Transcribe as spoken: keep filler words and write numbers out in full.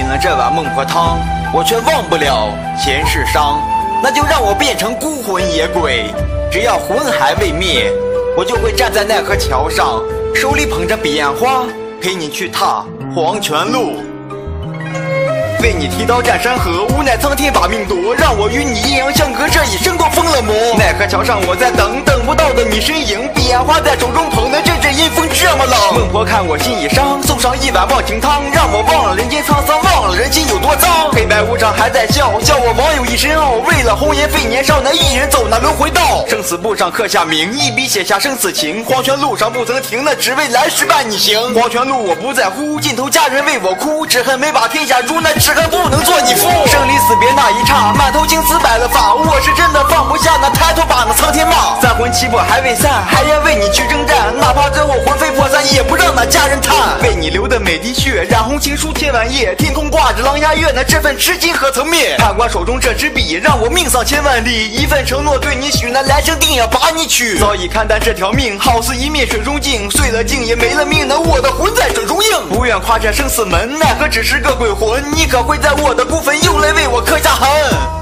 了这碗孟婆汤，我却忘不了前世伤。那就让我变成孤魂野鬼，只要魂还未灭，我就会站在奈何桥上，手里捧着彼岸花，陪你去踏黄泉路。为你提刀战山河，无奈苍天把命夺，让我与你阴阳相隔，这一生都疯了魔。奈何桥上我在等，等不到的你身影，彼岸花在手中捧的，阵阵阴风这么冷。孟婆看我心已伤，送上一碗忘情汤，让我忘了人间沧桑，忘了人心有多脏。黑白无常还在笑，笑我网友一身傲，为了红颜废年少，那一人走那轮回道。生死簿上刻下名，一笔写下生死情，黄泉路上不曾停，那只为来世伴你行。黄泉路我不在乎，尽头家人为我哭，只恨没把天下诛，那只恨不能做你夫。生离死别那一刹，满头青丝白了发，我是真的放不下，那抬头把那苍天骂。三魂七魄还未散，还要为你去征战，哪怕最后魂飞魄散，也不让那家人叹。为你流的每滴血，染红情书千万页，天空挂着狼牙月，那这份痴心何曾灭？判官手中这支笔，让我命丧千万里，一份承诺对你许，那来生定要把你娶。早已看淡这条命，好似一面水中镜，碎了镜也没了命，那我的魂在水中映。不愿跨这生死门，奈何只是个鬼魂，你可会在我的孤坟又来为我刻下痕？